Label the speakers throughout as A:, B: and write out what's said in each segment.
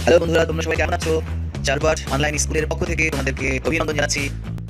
A: Hello বন্ধুরা, তোমরা সবাই কেমন আছো? চারবার অনলাইন স্কুলের পক্ষ থেকে তোমাদেরকে অভিনন্দন জানাচ্ছি।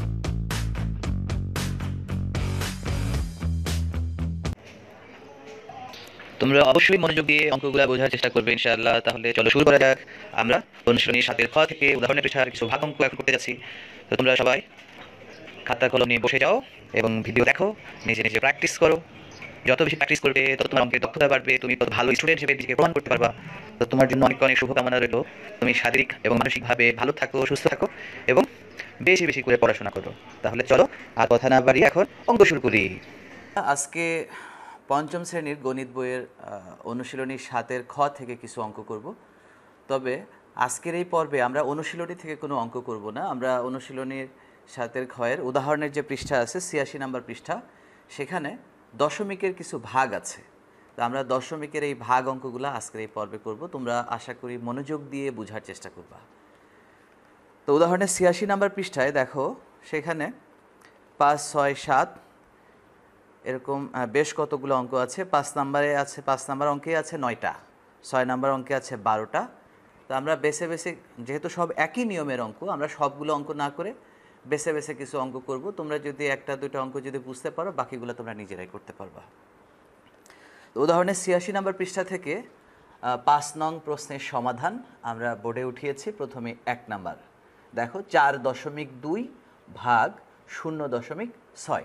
A: তোমরা অবশ্যই মনোযোগ দিয়ে অঙ্কগুলো বোঝার চেষ্টা করবে ইনশাআল্লাহ। তাহলে চলো শুরু করা যাক। আমরা অনুশীলনী 7-এর খ থেকে উদাহরণের পৃষ্ঠার কিছু ভাগ অঙ্ক এখন করতে যাচ্ছি। তো তোমরা সবাই খাতা কলম নিয়ে বসে যাও এবং ভিডিও দেখো, নিজে নিজে প্র্যাকটিস করো। যত বেশি প্র্যাকটিস করবে তত তোমার অঙ্কের দক্ষতা বাড়বে, তুমি তত ভালো স্টুডেন্ট হিসেবে নিজেকে প্রমাণ করতে পারবা। তো তোমার জন্য অনেক অনেক শুভকামনা রইল। তুমি শারীরিক এবং মানসিকভাবে ভালো থাকো, সুস্থ থাকো এবং বেশি বেশি করে পড়াশোনা করো। তাহলে চলো আর কথা না বাড়িয়ে এখন অঙ্ক শুরু করি। আজকে পঞ্চম শ্রেণীর গণিত বইয়ের অনুশীলনী 7-এর খ থেকে কিছু অঙ্ক করব। তবে আজকের এই পর্বে আমরা অনুশীলনী থেকে কোনো অঙ্ক করব না। আমরা অনুশীলনীর 7-এর খয়ের উদাহরণের যে পৃষ্ঠা আছে 86 নম্বর পৃষ্ঠা, সেখানে দশমিকের কিছু ভাগ আছে। তো আমরা দশমিকের এই ভাগ অঙ্কগুলো আজকের এই পর্বে করব। তোমরা আশা করি মনোযোগ দিয়ে বোঝার চেষ্টা করবা। তো উদাহরণের 86 নম্বর পৃষ্ঠায় দেখো, সেখানে 5, 6, 7 এরকম বেশ কতগুলো অঙ্ক আছে। 5 নম্বরে আছে, 5 নম্বর অঙ্কে আছে 9টা, 6 নম্বর অঙ্কে আছে 12টা। তো আমরা বেছে বেছে, যেহেতু সব একই নিয়মের অঙ্ক, আমরা সবগুলো অঙ্ক না করে বেছে বেছে কিছু অঙ্ক করব। তোমরা যদি একটা দুটো অঙ্ক যদি বুঝতে পারো, বাকিগুলো তোমরা নিজেরাই করতে পারবা। তো উদাহরণের 86 নম্বর পৃষ্ঠা থেকে 5 নং প্রশ্নের সমাধান আমরা বোর্ডে উঠিয়েছি। প্রথমে 1 নাম্বার দেখো, 4.2 ভাগ 0.6।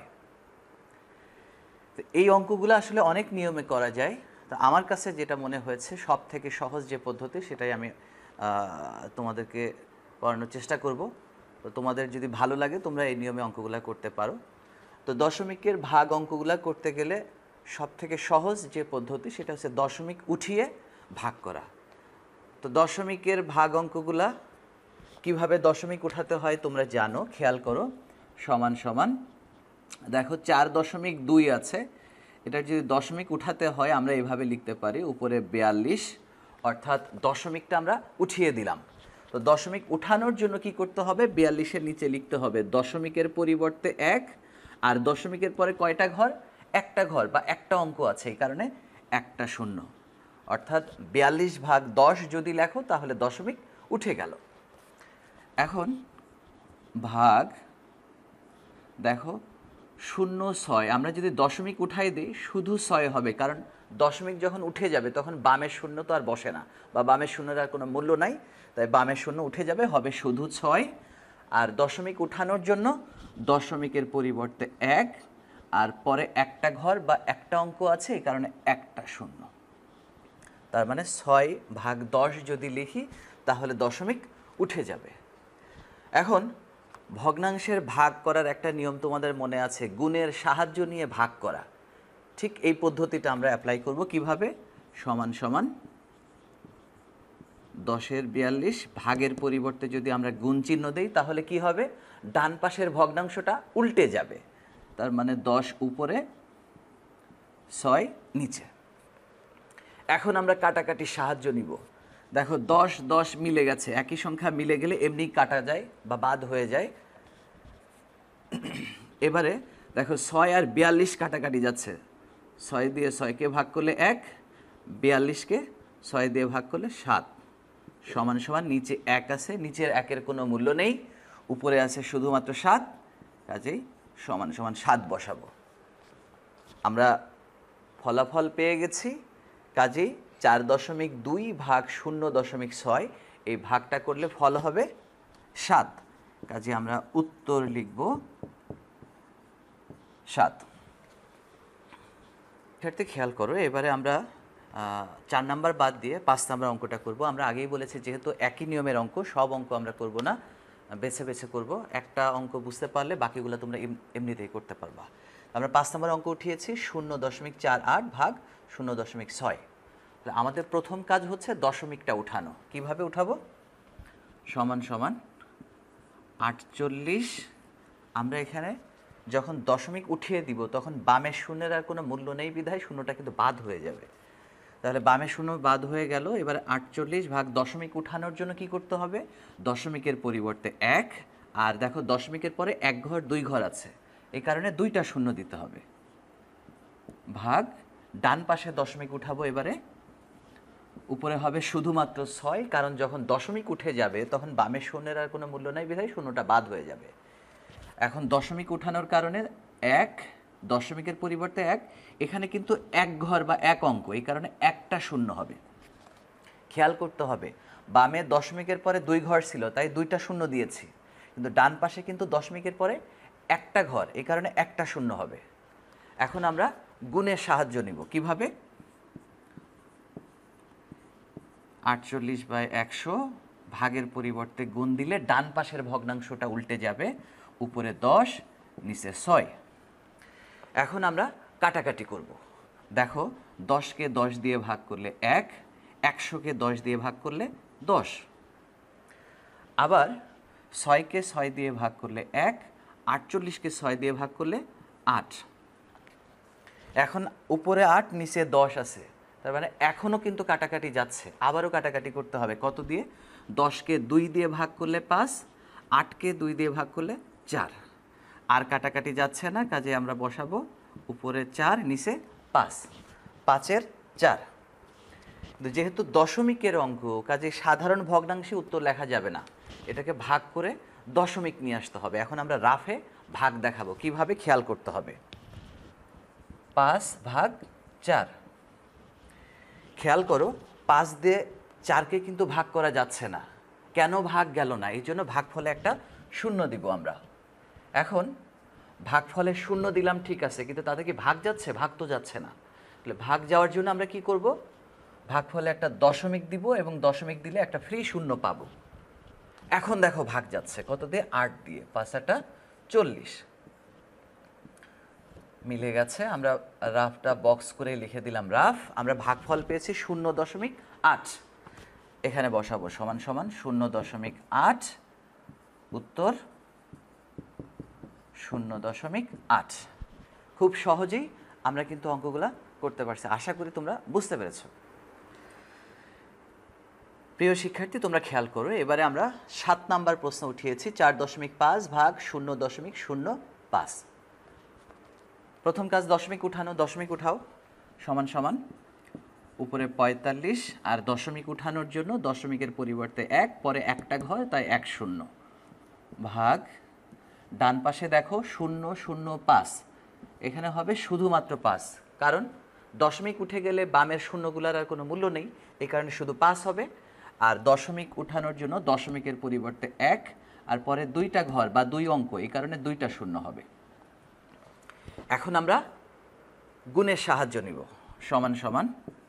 A: তো এই অঙ্কগুলো আসলে অনেক নিয়মে করা যায়। তো আমার কাছে যেটা মনে হয়েছে সব থেকে সহজ যে পদ্ধতি, সেটাই আমি তোমাদেরকে পড়ানোর চেষ্টা করব। তো তোমাদের যদি ভালো লাগে তোমরা এই নিয়মে অঙ্কগুলো করতে পারো। তো দশমিকের ভাগ অঙ্কগুলো করতে গেলে সব থেকে সহজ যে পদ্ধতি, সেটা হচ্ছে দশমিক উঠিয়ে ভাগ করা। তো দশমিকের ভাগ অঙ্কগুলা কিভাবে দশমিক উঠাতে হয় তোমরা জানো, খেয়াল করো। সমান সমান দেখো 4.2 আছে, এটা যদি দশমিক উঠাতে হয় আমরা এভাবে লিখতে পারি, উপরে 42, অর্থাৎ দশমিকটা আমরা উঠিয়ে দিলাম। তো দশমিক উঠানোর জন্য কি করতে হবে, 42-এর নিচে লিখতে হবে দশমিকের পরিবর্তে 1, আর দশমিকের পরে কয়টা ঘর, একটা ঘর বা একটা অঙ্ক আছে, এই কারণে একটা শূন্য। অর্থাৎ 42 ভাগ 10 যদি লেখো তাহলে দশমিক উঠে গেল। এখন ভাগ দেখো 0.6, আমরা যদি দশমিক উঠাই দিই শুধু 6 হবে, কারণ দশমিক যখন উঠে যাবে তখন বামের শূন্য তো আর বসে না, বা বামের শূন্যের আর কোনো মূল্য নাই, তাই বামের শূন্য উঠে যাবে, হবে শুধু 6। আর দশমিক উঠানোর জন্য দশমিকের পরিবর্তে 1, আর পরে একটা ঘর বা একটা অঙ্ক আছে, এই কারণে একটা শূন্য। তার মানে 6 ভাগ 10 যদি লিখি তাহলে দশমিক উঠে যাবে। এখন ভগ্নাংশের ভাগ করার একটা নিয়ম তোমাদের মনে আছে, গুণের সাহায্য নিয়ে ভাগ করা। ঠিক এই পদ্ধতিটা আমরা অ্যাপ্লাই করব। কিভাবে, সমান সমান 10-এর 42 ভাগের পরিবর্তে যদি আমরা গুণ চিহ্ন দেই তাহলে কি হবে, ডান পাশের ভগ্নাংশটা উল্টে যাবে। তার মানে 10 উপরে 6 নিচে। এখন আমরা কাটাকাটির সাহায্য নিব। দেখো 10 10 মিলে গেছে, একই সংখ্যা মিলে গেলে এমনি কাটা যায় বা বাদ হয়ে যায়। এবারে দেখো 6 আর 42 কাটাকাটি যাচ্ছে, 6 দিয়ে 6কে ভাগ করলে 1, 42কে 6 দিয়ে ভাগ করলে 7, সমান সমান নিচে 1 আছে, নিচের 1-এর কোনো মূল্য নেই, উপরে আছে শুধুমাত্র 7, কাজেই সমান সমান 7 বসাবো। আমরা ফলাফল পেয়ে গেছি, কাজেই 4.2 ভাগ 0.6, এই ভাগটা করলে ফল হবে 7, কাজে আমরা উত্তর লিখব 7। শিক্ষার্থী খেয়াল করো, এবারে আমরা 4 নাম্বার বাদ দিয়ে 5 নাম্বার অঙ্কটা করব। আমরা আগেই বলেছি যেহেতু একই নিয়মের অঙ্ক, সব অঙ্ক আমরা করব না, বেছে বেছে করব। একটা অঙ্ক বুঝতে পারলে বাকিগুলো তোমরা এমনিতেই করতে পারবা। আমরা 5 নাম্বার অঙ্ক উঠিয়েছি 0.48 ভাগ 0.6। আমাদের প্রথম কাজ হচ্ছে দশমিকটা উঠানো। কিভাবে উঠাবো, সমান সমান 48। আমরা এখানে যখন দশমিক উঠিয়ে দিব তখন বামের শূন্যের আর কোনো মূল্য নেই বিধায় শূন্যটা কিন্তু বাদ হয়ে যাবে। তাহলে বামের শূন্য বাদ হয়ে গেল। এবার 48 ভাগ দশমিক উঠানোর জন্য কি করতে হবে, দশমিকের পরিবর্তে 1, আর দেখো দশমিকের পরে 1 ঘর 2 ঘর আছে, এই কারণে 2টা শূন্য দিতে হবে, ভাগ ডান পাশে দশমিক উঠাবো। এবারে উপরে হবে শুধুমাত্র 6, কারণ যখন দশমিক উঠে যাবে তখন বামের শূন্যের আর কোনো মূল্য নাই, বিধায় শূন্যটা বাদ হয়ে যাবে। এখন দশমিক উঠানোর কারণে 1, দশমিকের পরিবর্তে 1, এখানে কিন্তু এক ঘর বা এক অঙ্ক, এই কারণে একটা শূন্য হবে। খেয়াল করতে হবে, বামে দশমিকের পরে 2 ঘর ছিল তাই 2টা শূন্য দিয়েছি, কিন্তু ডান পাশে কিন্তু দশমিকের পরে একটা ঘর, এই কারণে একটা শূন্য হবে। এখন আমরা গুণের সাহায্য নিব। কিভাবে? 48/100 ভাগের পরিবর্তে গুণ দিলে ডান পাশের ভগ্নাংশটা উল্টে যাবে, উপরে 10 নিচে 6। এখন আমরা কাটাকাটি করব। দেখো, 10কে 10 দিয়ে ভাগ করলে 1, 100কে 10 দিয়ে ভাগ করলে 10, আবার 6কে 6 দিয়ে ভাগ করলে 1, 48কে 6 দিয়ে ভাগ করলে 8। এখন উপরে 8 নিচে 10 আছে, তার মানে এখনও কিন্তু কাটাকাটি যাচ্ছে, আবারও কাটাকাটি করতে হবে। কত দিয়ে? 10কে 2 দিয়ে ভাগ করলে 5, 8কে 2 দিয়ে ভাগ করলে 4। আর কাটাকাটি যাচ্ছে না, কাজে আমরা বসাবো উপরে 4 নিচে 5, 5-এর 4। যেহেতু দশমিকের অঙ্ক, কাজে সাধারণ ভগ্নাংশে উত্তর লেখা যাবে না, এটাকে ভাগ করে দশমিক নিয়ে আসতে হবে। এখন আমরা রাফে ভাগ দেখাবো, কিভাবে খেয়াল করতে হবে। 5/4। খেয়াল করো, 5 দিয়ে 4কে কিন্তু ভাগ করা যাচ্ছে না। কেন ভাগ গেল না? এই জন্য ভাগফলে একটা শূন্য দিব আমরা। এখন ভাগফলে শূন্য দিলাম, ঠিক আছে, কিন্তু তাতে কি ভাগ যাচ্ছে? ভাগ তো যাচ্ছে না। তাহলে ভাগ যাওয়ার জন্য আমরা কি করব? ভাগফলে একটা দশমিক দিব, এবং দশমিক দিলে একটা ফ্রি শূন্য পাবো। এখন দেখো ভাগ যাচ্ছে, কত দিয়ে? 8 দিয়ে। 5-8 40 মিলে গেছে। আমরা রাফটা বক্স করে লিখে দিলাম রাফ। আমরা ভাগফল পেয়েছি 0.8, এখানে বসাবো সমান সমান 0.8, উত্তর 0.8। খুব সহজেই আমরা কিন্তু অঙ্কগুলা করতে পারছি। আশা করি তোমরা বুঝতে পেরেছো। প্রিয় শিক্ষার্থী, তোমরা খেয়াল করো, এবারে আমরা 7 নাম্বার প্রশ্ন উঠিয়েছি। 4.5 ভাগ 0.05। প্রথম কাজ দশমিক উঠানো। দশমিক উঠাও। সমান সমান উপরে 45, আর দশমিক উঠানোর জন্য দশমিকের পরিবর্তে 1, পরে একটা ঘর, তাই 1 শূন্য, ভাগ ডান পাশে দেখো 0.05, এখানে হবে শুধুমাত্র 5, কারণ দশমিক উঠে গেলে বামের শূন্যগুলার আর কোনো মূল্য নেই, এই কারণে শুধু 5 হবে। আর দশমিক উঠানোর জন্য দশমিকের পরিবর্তে 1, আর পরে 2টা ঘর বা 2 অঙ্ক, এই কারণে 2টা শূন্য হবে। এখন আমরা গুণের সাহায্য নিব। সমান সমান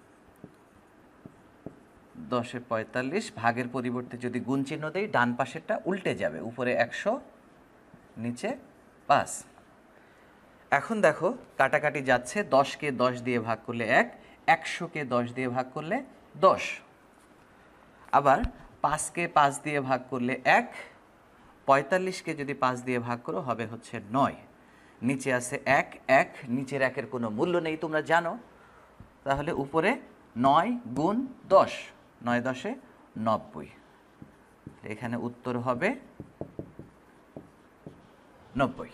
A: 10/45 ভাগের পরিবর্তে যদি গুণ চিহ্ন দেই, ডান পাশেরটা উল্টে যাবে, উপরে 100 নিচে 5। এখন দেখো কাটাকাটি যাচ্ছে, 10কে 10 দিয়ে ভাগ করলে 1, 100কে 10 দিয়ে ভাগ করলে 10, আবার 5কে 5 দিয়ে ভাগ করলে 1, 45কে যদি 5 দিয়ে ভাগ করো হবে হচ্ছে 9, নিচে আছে 1, 1, নিচের 1-এর কোনো মূল্য নেই, তোমরা জানো। তাহলে উপরে 9 গুণ 10, 9 10 90, এখানে উত্তর হবে 90।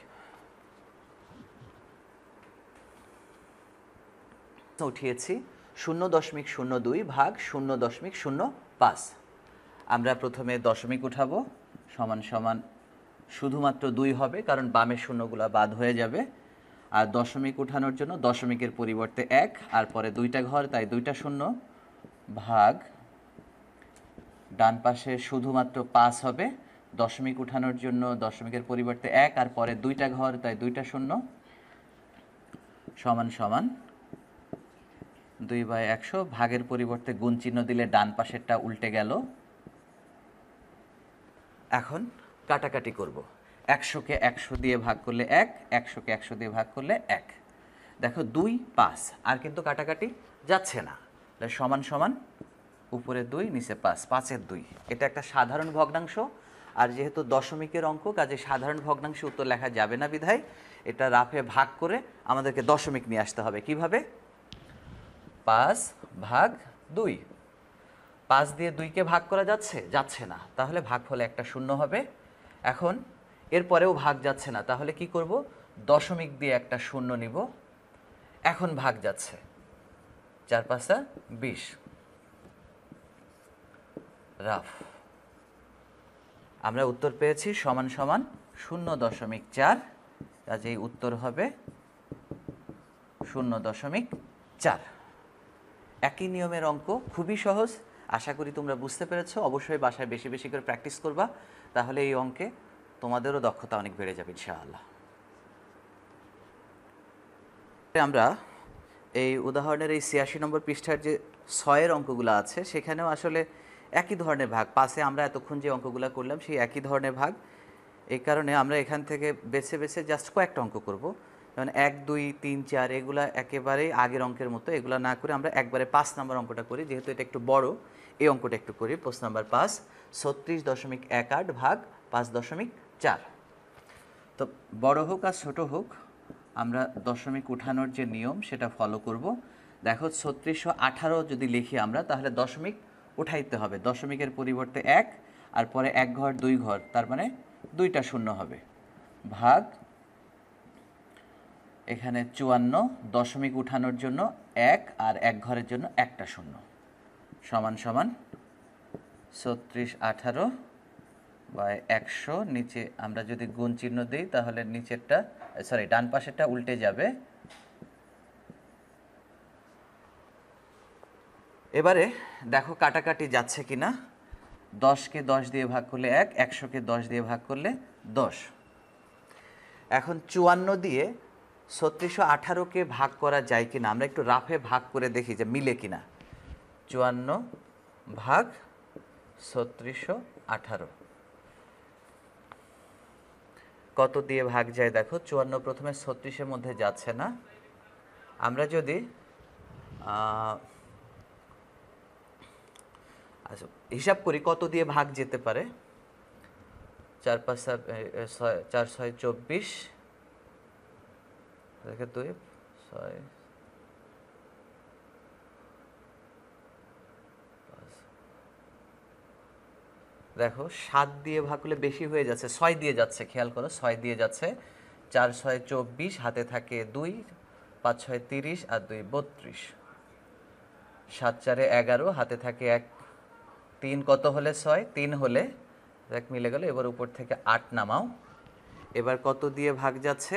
A: উঠিয়েছি 0.02 ভাগ 0.05। আমরা প্রথমে দশমিক উঠাবো। সমান সমান শুধুমাত্র 2 হবে, কারণ বামের শূন্যগুলো বাদ হয়ে যাবে। আর দশমিক উঠানোর জন্য দশমিকের পরিবর্তে 1, আর পরে 2টা ঘর, তাই 2টা শূন্য, ভাগ ডান পাশে শুধুমাত্র 5 হবে। দশমিক উঠানোর জন্য দশমিকের পরিবর্তে 1, আর পরে 2টা ঘর, তাই 2টা শূন্য, সমান সমান 2/100 ভাগের পরিবর্তে গুণ চিহ্ন দিলে ডান পাশেরটা উল্টে গেল। এখন কাটাকাটি করব। 100কে 100 দিয়ে ভাগ করলে 1, 100কে 100 দিয়ে ভাগ করলে 1। দেখো 2, 5, আর কিন্তু কাটাকাটি যাচ্ছে না। সমান সমান উপরে 2 নিচে 5, 5-এর 2। এটা একটা সাধারণ ভগ্নাংশ, আর যেহেতু দশমিকের অঙ্ক, কাজে সাধারণ ভগ্নাংশে উত্তর লেখা যাবে না, বিধায় এটা রাফে ভাগ করে আমাদেরকে দশমিক নিয়ে আসতে হবে। কিভাবে? 5/2। 5 দিয়ে 2কে ভাগ করা যাচ্ছে না, তাহলে ভাগফলে একটা শূন্য হবে। এখন এরপরেও ভাগ যাচ্ছে না, তাহলে কি করব? দশমিক দিয়ে একটা শূন্য নিব। এখন ভাগ যাচ্ছে, 4 5 20। রাফ। আমরা উত্তর পেয়েছি সমান সমান 0.4, কাজেই উত্তর হবে 0.4। একই নিয়মের অঙ্ক, খুবই সহজ। আশা করি তোমরা বুঝতে পেরেছো। অবশ্যই বাসায় বেশি বেশি করে প্র্যাকটিস করবা, তাহলে এই অঙ্কে তোমাদেরও দক্ষতা অনেক বেড়ে যাবে ইনশাআল্লাহ। আমরা এই উদাহরণের এই 86 নম্বর পৃষ্ঠার যে 6-এর অঙ্কগুলো আছে সেখানেও আসলে একই ধরনের ভাগ। 5-এ আমরা এতক্ষণ যে অঙ্কগুলো করলাম সেই একই ধরনের ভাগ। এই কারণে আমরা এখান থেকে বেছে বেছে জাস্ট কয়েকটা অঙ্ক করব। যেমন 1, 2, 3, 4 এগুলা একেবারেই আগের অঙ্কের মতো, এগুলো না করে আমরা একবারে 5 নম্বর অঙ্কটা করি, যেহেতু এটা একটু বড়। এই অঙ্কটা একটু করি। প্রশ্ন নাম্বার 5, 36.18 ভাগ 5.4। তো বড় হোক আর ছোট হোক, আমরা দশমিক উঠানোর যে নিয়ম সেটা ফলো করব। দেখো 3618 যদি লিখি আমরা, তাহলে দশমিক উঠাইতে হবে। দশমিকের পরিবর্তে 1, আর পরে 1 ঘর 2 ঘর, তার মানে 2টা শূন্য হবে, ভাগ এখানে 54, দশমিক উঠানোর জন্য 1 আর 1 ঘরের জন্য একটা শূন্য, সমান সমান 3618/100। নিচে আমরা যদি গুণ চিহ্ন দিই তাহলে নিচেরটা, সরি ডান পাশেরটা উল্টে যাবে। এবারে দেখো কাটাকাটি যাচ্ছে কিনা। 10কে 10 দিয়ে ভাগ করলে 1, 100কে 10 দিয়ে ভাগ করলে 10। এখন 54 দিয়ে 3618কে ভাগ করা যায় কিনা, আমরা একটু রাফে ভাগ করে দেখি যে মিলে কিনা। 54 ভাগ 3618 কত দিয়ে ভাগ যায় দেখো। 54 প্রথমে 36-এর মধ্যে যাচ্ছে না। আমরা যদি আচ্ছা হিসাব করি কত দিয়ে ভাগ যেতে পারে। 4 5 4 6 24, দেখে 2 6 দেখো 7 দিয়ে ভাগ করলে বেশি হয়ে যাচ্ছে, 6 দিয়ে যাচ্ছে, খেয়াল করো 6 দিয়ে যাচ্ছে। 4 6 24, হাতে থাকে 2, 5 6 30 আর 2 32, 7 4 11, হাতে থাকে 1, 3 কত হলে 6, 3 হলে 1 মিলে গেল। এবার উপর থেকে 8 নামাও। এবার কত দিয়ে ভাগ যাচ্ছে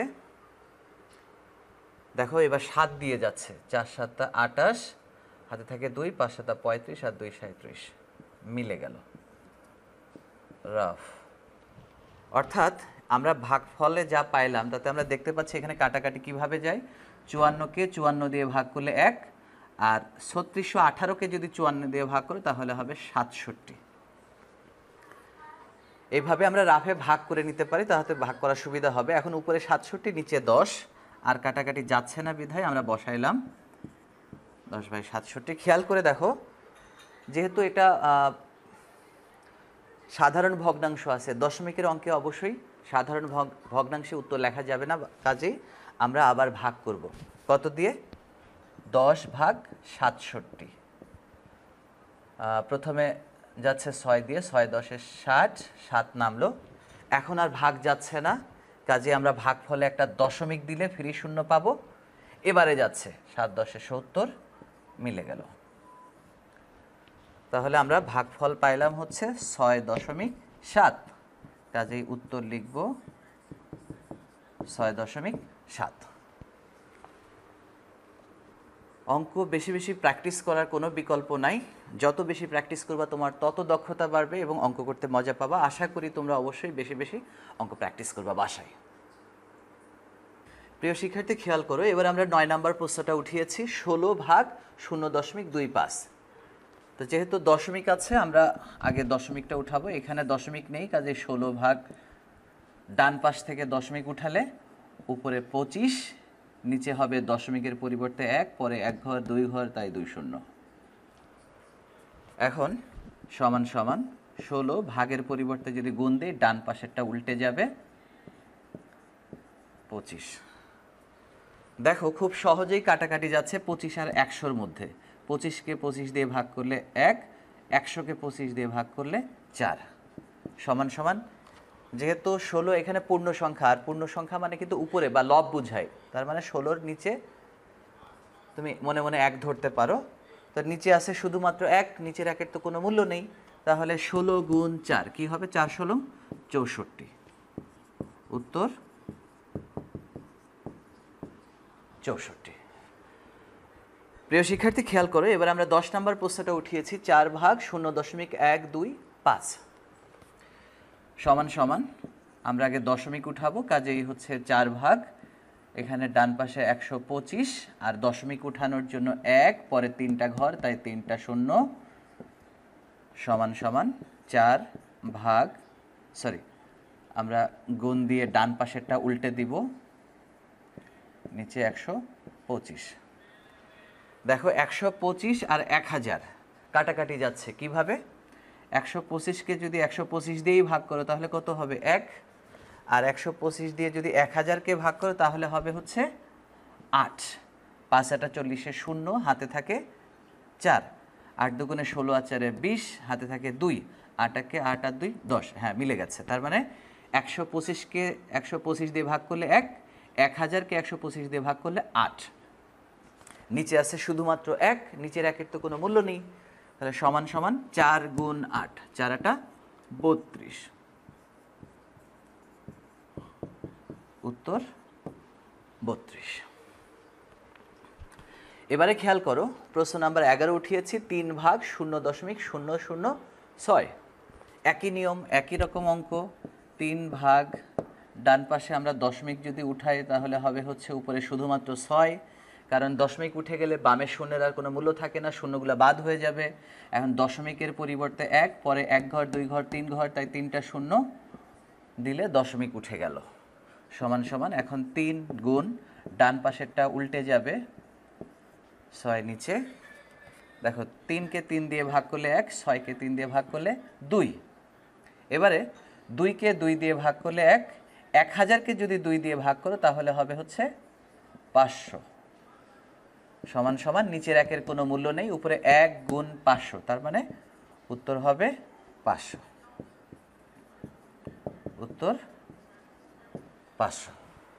A: দেখো, এবার 7 দিয়ে যাচ্ছে। 4 7 28, হাতে থাকে 2, 5 7 35 আর 2 37, মিলে গেল। রাফ। অর্থাৎ আমরা ভাগফলে যা পাইলাম তাতে আমরা দেখতে পাচ্ছি এখানে কাটাকাটি কিভাবে যায়। 54কে 54 দিয়ে ভাগ করলে 1, আর 3618কে যদি 54 দিয়ে ভাগ করি তাহলে হবে 67। এইভাবে আমরা রাফে ভাগ করে নিতে পারি, তাহলে ভাগ করার সুবিধা হবে। এখন উপরে 67, নিচে 10, আর কাটাকাটি যাচ্ছে না বিধায় আমরা বসাইলাম 10/67। খেয়াল করে দেখো, যেহেতু এটা সাধারণ ভগ্নাংশ আছে, দশমিকের অঙ্কে অবশ্যই সাধারণ ভগ্নাংশে উত্তর লেখা যাবে না, কাজেই আমরা আবার ভাগ করব। কত দিয়ে? 10/67। প্রথমে যাচ্ছে 6 দিয়ে, 6 10 60, 7 নামলো। এখন আর ভাগ যাচ্ছে না, কাজে আমরা ভাগফলে একটা দশমিক দিলে ফ্রি শূন্য পাবো। এবারে যাচ্ছে 7 10 70, মিলে গেল। তাহলে আমরা ভাগফল পাইলাম হচ্ছে 6.7, কাজেই উত্তর লিখব 6.7। অঙ্ক বেশি বেশি প্র্যাকটিস করার কোনো বিকল্প নাই। যত বেশি প্র্যাকটিস করবা তোমার তত দক্ষতা বাড়বে এবং অঙ্ক করতে মজা পাবা। আশা করি তোমরা অবশ্যই বেশি বেশি অঙ্ক প্র্যাকটিস করবা বাসায়। প্রিয় শিক্ষার্থী খেয়াল করো, এবার আমরা 9 নম্বর প্রশ্নটা উঠিয়েছি, 16/0.25। তো যেহেতু দশমিক আছে, আমরা আগে দশমিকটা উঠাবো। এখানে দশমিক নেই, কাজে 16 ভাগ, ডান পাশ থেকে দশমিক উঠালে উপরে 25, নিচে হবে দশমিকের পরিবর্তে 1, পরে 1 ঘর 2 ঘর, তাই 2 শূন্য। এখন সমান সমান 16 ভাগের পরিবর্তে যদি গুণ দিই, ডান পাশেরটা উল্টে যাবে, 25। দেখো খুব সহজেই কাটাকাটি যাচ্ছে 25 আর 100-র মধ্যে। 25কে 25 দিয়ে ভাগ করলে 1, 100কে 25 দিয়ে ভাগ করলে 4, সমান সমান, যেহেতু 16 এখানে পূর্ণ সংখ্যা, আর পূর্ণ সংখ্যা মানে কিন্তু উপরে বা লব বুঝায়, তার মানে 16-র নিচে তুমি মনে মনে 1 ধরতে পারো। তো নিচে আছে শুধুমাত্র 1, নিচের 1-এর তো কোনো মূল্য নেই, তাহলে 16 গুণ 4 কি হবে? 4 16 64। উত্তর 64। প্রিয় শিক্ষার্থী, খেয়াল করো, এবার আমরা 10 নম্বর প্রশ্নটা উঠিয়েছি। 4 ভাগ 0.125 সমান সমান, আমরা আগে দশমিক উঠাবো, কাজেই হচ্ছে 4 ভাগ, এখানে ডান পাশে 125, আর দশমিক উঠানোর জন্য 1, পরে 3টা ঘর, তাই 3টা শূন্য, সমান সমান 4 ভাগ, সরি আমরা গুণ দিয়ে ডান পাশেরটা উল্টে দিব, নিচে 125। দেখো 125 আর 1000 কাটাকাটি যাচ্ছে কিভাবে? 125কে যদি 125 দিয়েই ভাগ করো তাহলে কত হবে? 1। আর 125 দিয়ে যদি 1000কে ভাগ করো তাহলে হবে হচ্ছে 8। 5 আটা 40, শূন্য, হাতে থাকে 4, 8 দুগুণে 16, আর 4 20, হাতে থাকে 2, 8 একে 8 আর 2 10। হ্যাঁ, মিলে গেছে। তার মানে 125কে 125 দিয়ে ভাগ করলে 1, 1000কে 125 দিয়ে ভাগ করলে 8। নিচে আছে শুধুমাত্র 1, নিচের 1-এর তো কোনো মূল্য নেই, তাহলে সমান সমান 4 গুণ 8, 4 আটা 32। উত্তর 32। এবারে খেয়াল করো, প্রশ্ন নাম্বার 11 উঠিয়েছি। 3 ভাগ 0.006, একই নিয়ম, একই রকম অঙ্ক। 3 ভাগ, ডান পাশে আমরা দশমিক যদি উঠাই তাহলে হবে হচ্ছে উপরে শুধুমাত্র 6, কারণ দশমিক উঠে গেলে বামের শূন্যের আর কোনো মূল্য থাকে না, শূন্যগুলো বাদ হয়ে যাবে। এখন দশমিকের পরিবর্তে 1, পরে 1 ঘর 2 ঘর 3 ঘর, তাই 3টা শূন্য দিলে দশমিক উঠে গেল, সমান সমান। এখন 3 গুণ, ডান পাশেরটা উল্টে যাবে, 6 নিচে, দেখো 3কে 3 দিয়ে ভাগ করলে 1, 6কে 3 দিয়ে ভাগ করলে 2। এবারে 2কে 2 দিয়ে ভাগ করলে 1, 1000কে যদি 2 দিয়ে ভাগ করো তাহলে হবে হচ্ছে 500, সমান সমান নিচের 1-এর কোনো মূল্য নেই, উপরে 1 গুণ 500, তার মানে উত্তর হবে 500। উত্তর 500।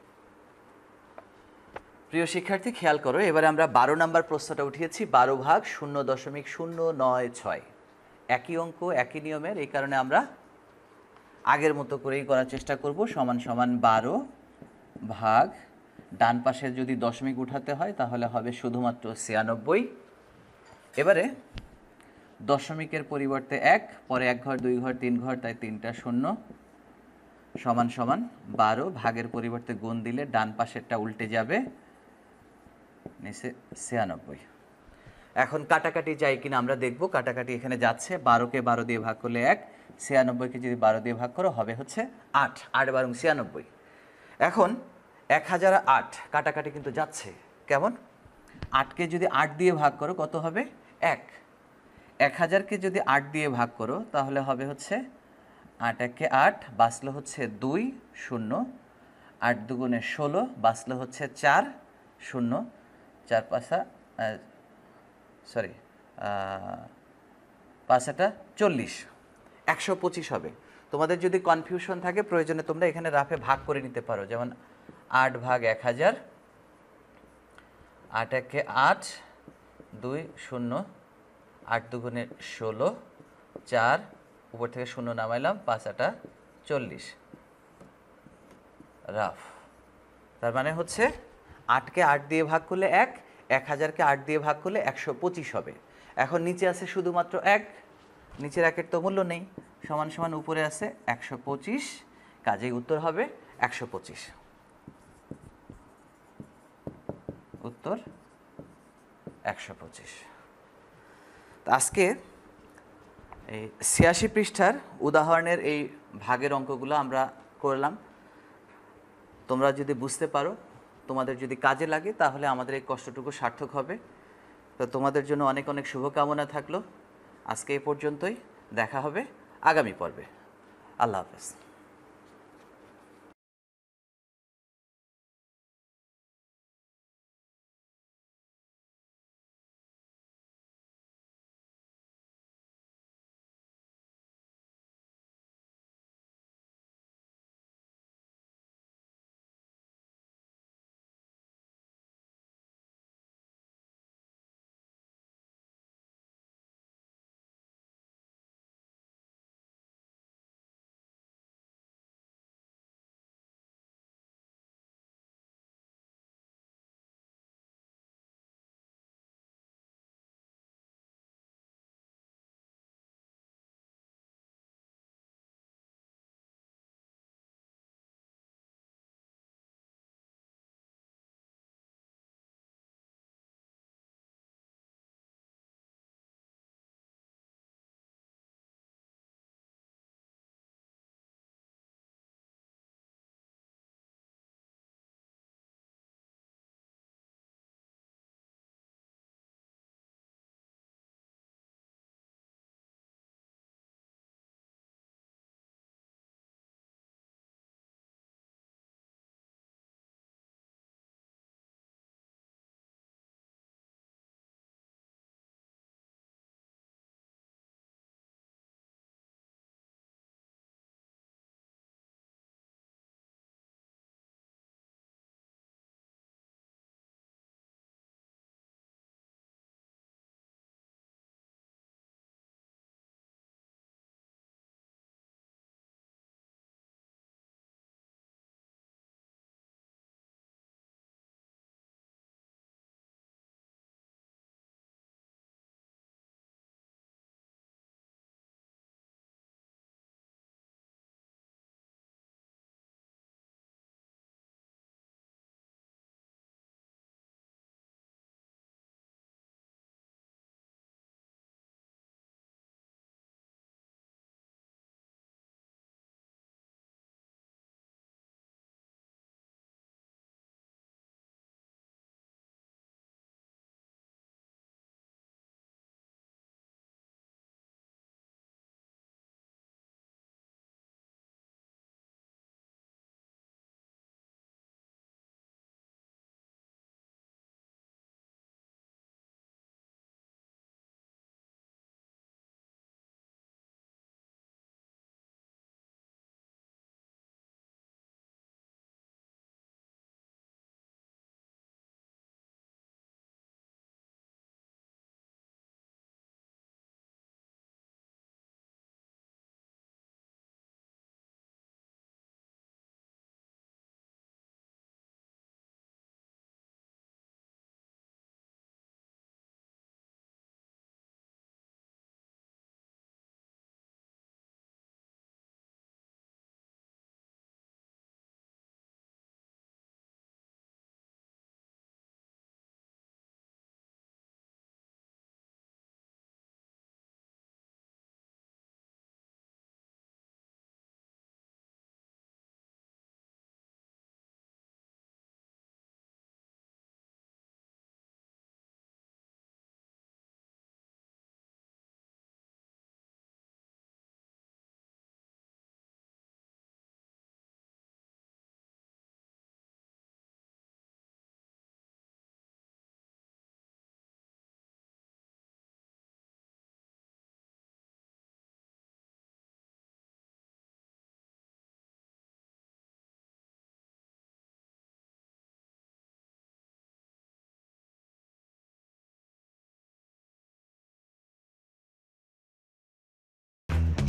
A: প্রিয় শিক্ষার্থী, খেয়াল করো, এবারে আমরা 12 নম্বর প্রশ্নটা উঠিয়েছি। 12 ভাগ 0.096, একই অঙ্ক, একই নিয়মের, এই কারণে আমরা আগের মতো করেই করার চেষ্টা করব। সমান সমান 12 ভাগ, ডান পাশে যদি দশমিক উঠাতে হয় তাহলে হবে শুধুমাত্র 96। এবারে দশমিকের পরিবর্তে 1, পরে 1 ঘর 2 ঘর 3 ঘর, তাই 3টা শূন্য, সমান সমান 12, ভাগের পরিবর্তে গুণ দিলে ডান পাশেরটা উল্টে যাবে, নিচে 96। এখন কাটাকাটি যায় কিনা আমরা দেখব। কাটাকাটি এখানে যাচ্ছে, 12কে 12 দিয়ে ভাগ করলে 1, 96কে যদি 12 দিয়ে ভাগ করো হবে হচ্ছে 8, 8 বারং 96। এখন 1008 কাটাকাটি কিন্তু যাচ্ছে, কেমন? 8কে যদি 8 দিয়ে ভাগ করো কত হবে? 1। 1000কে যদি 8 দিয়ে ভাগ করো তাহলে হবে হচ্ছে 8 একে 8, বাঁচলো হচ্ছে 2 0, 8 দুগুণে 16, বাঁচলো হচ্ছে 4 0, 4 পাঁচা সরি 5 আটা 40, 125 হবে। তোমাদের যদি কনফিউশন থাকে প্রয়োজনে তোমরা এখানে রাফে ভাগ করে নিতে পারো, যেমন 8 ভাগ 1000, 8 একে 8, 2 0, 8 দুগুণে 16, 4, উপর থেকে 0 নামাইলাম, 5 আটা 40, রাফ। তার মানে হচ্ছে 8কে 8 দিয়ে ভাগ করলে 1, 1000কে 8 দিয়ে ভাগ করলে 125 হবে। এখন নিচে আছে শুধুমাত্র 1, নিচের 1-এর তো মূল্য নেই, সমান সমান উপরে আছে 125, কাজেই উত্তর হবে 125। উত্তর 125। আজকে এই 86 পৃষ্ঠার উদাহরণের এই ভাগের অঙ্কগুলো আমরা করলাম। তোমরা যদি বুঝতে পারো, তোমাদের যদি কাজে লাগে, তাহলে আমাদের এই কষ্টটুকু সার্থক হবে। তো তোমাদের জন্য অনেক অনেক শুভকামনা থাকলো। আজকে এই পর্যন্তই, দেখা হবে আগামী পর্বে। আল্লাহ হাফেজ।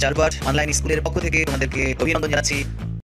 A: চারবার অনলাইন স্কুলের পক্ষ থেকে তোমাদেরকে অভিনন্দন জানাচ্ছি।